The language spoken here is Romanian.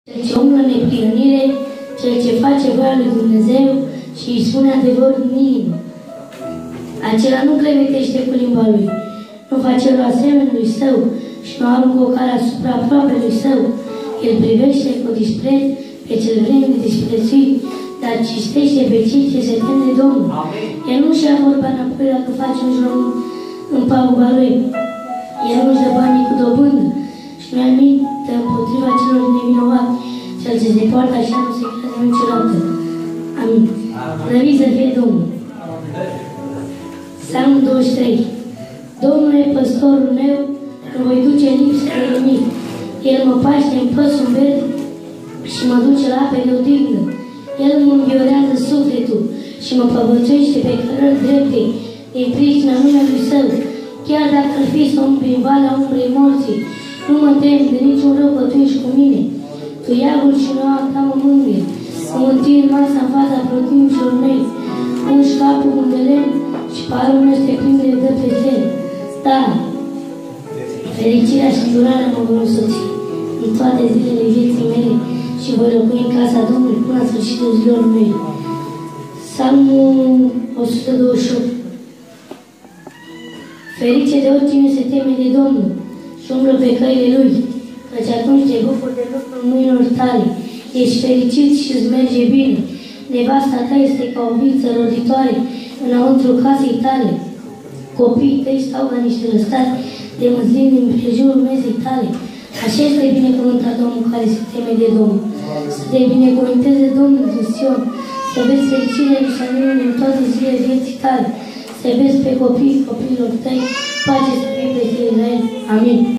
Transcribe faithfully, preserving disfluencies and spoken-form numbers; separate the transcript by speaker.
Speaker 1: Cel ce umblă în neprihănire, cel ce face voia lui Dumnezeu și îi spune adevărul în inimă. Acela nu clevetește cu limba lui, nu face rău asemenului său și nu aruncă o cale asupra aproapelui său. El privește cu dispreț pe cel vreme disprețuit, dar cistește pe cei ce se tem de Domnul. El nu și-a vorba înapoi dacă face un jurământ în paguba lui. El nu-și dă banii cu dobândă și nu aminte împotriva celor nevinovați. Cel ce se poartă așa nu se creează niciodată. Amin. Slăvit să fie Domnul. Psalmul douăzeci și trei. Domnul e păstorul meu, nu voi duce lipsă de nimic. El mă paște în păsuri verde și mă duce la ape de odihnă. El mă înviorează sufletul și mă păvățuiește pe cărări drepte din pricina numelui Său. Chiar dacă îl fi să umbli în valea umbrei morții, nu mă tem de niciun rău, că Tu ești cu mine. Tu iagul și noua ta mă mângâie. Mă întâi în masa în fața protimicilor mei. Ungi capul cu de lemn și parul meu se prinde de dă pe zel. Da, fericirea și îndurarea mă vor însoți în toate zilele vieții mele și voi locui în casa Domnului până la sfârșitul zilor mele. Psalmul o sută douăzeci și opt. Ferice de oricine se teme de Domnul și umblă pe căile Lui, căci atunci te bucuri de lucrul mâinilor tale. Ești fericit și îți merge bine. Nevasta ta este ca o viță roditoare înăuntru casei tale. Copiii tăi stau ca niște lăstați de măslin din prejurul mesei tale. Așa este binecuvântat Domnul care se teme de Domnul. Să te binecuvânteze Domnul din Sion, să vezi fericirea Ierusalimului în toate zilele vieții tale, să vezi pe copiii copiilor tăi, pace să fie pe Israel. Amin.